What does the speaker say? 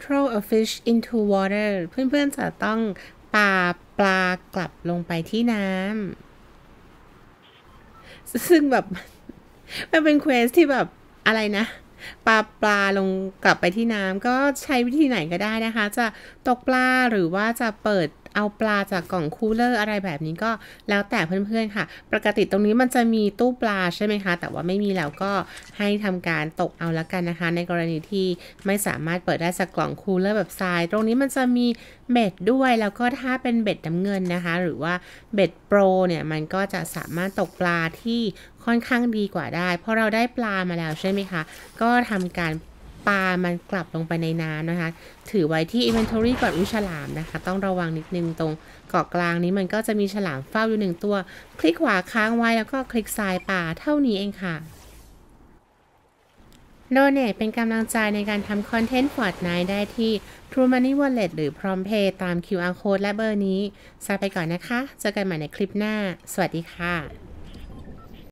throw a fish into water เพื่อนๆจะต้องปาปลากลับลงไปที่น้ำซึ่งแบบมันเป็นเควสที่แบบอะไรนะปลาลงกลับไปที่น้ำก็ใช้วิธีไหนก็ได้นะคะจะตกปลาหรือว่าจะเปิดเอาปลาจากกล่องคูลเลอร์อะไรแบบนี้ก็แล้วแต่เพื่อนๆค่ะปกติตรงนี้มันจะมีตู้ปลาใช่ไหมคะแต่ว่าไม่มีแล้วก็ให้ทำการตกเอาละกันนะคะในกรณีที่ไม่สามารถเปิดได้จากกล่องคูลเลอร์แบบทรายตรงนี้มันจะมีเบ็ดด้วยแล้วก็ถ้าเป็นเบ็ดน้ำเงินนะคะหรือว่าเบ็ดโปรเนี่ยมันก็จะสามารถตกปลาที่ค่อนข้างดีกว่าได้เพราะเราได้ปลามาแล้วใช่ไหมคะก็ทำการปามันกลับลงไปในน้ำนะคะถือไว้ที่ inventory ก่อนฉลามนะคะต้องระวังนิดนึงตรงเกาะกลางนี้มันก็จะมีฉลามเฝ้าอยู่1ตัวคลิกขวาค้างไว้แล้วก็คลิกซ้ายปาเท่านี้เองค่ะโดเนทเป็นกำลังใจในการทำคอนเทนต์ Fortnite ได้ที่ True Money Wallet หรือ PromptPay ตาม QR Code และเบอร์นี้ไปก่อนนะคะเจอกันใหม่ในคลิปหน้าสวัสดีค่ะ